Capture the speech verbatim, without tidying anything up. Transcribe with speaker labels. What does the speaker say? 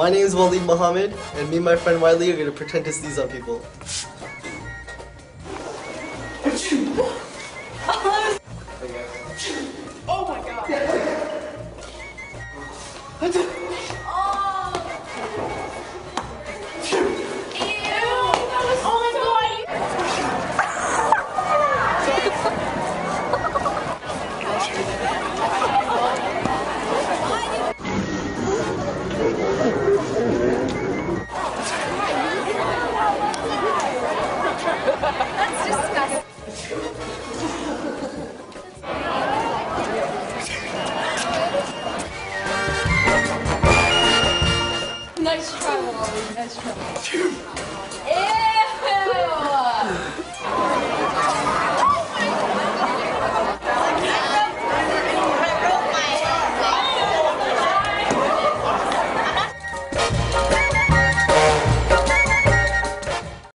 Speaker 1: My name is Waleed Muhammad, and me and my friend Wiley are going to pretend to sneeze on people.
Speaker 2: Oh my god!
Speaker 3: That's disgusting. Nice try, Wally. Nice try.